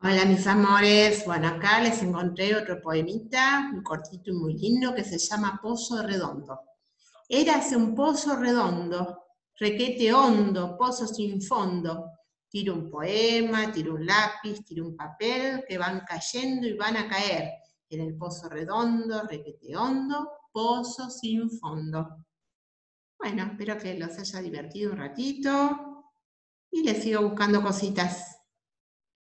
Hola mis amores, bueno acá les encontré otro poemita, muy cortito y muy lindo, que se llama Pozo Redondo. Érase un pozo redondo, requete hondo, pozo sin fondo. Tiro un poema, tiro un lápiz, tiro un papel, que van cayendo y van a caer. En el pozo redondo, requete hondo, pozo sin fondo. Bueno, espero que los haya divertido un ratito y les sigo buscando cositas.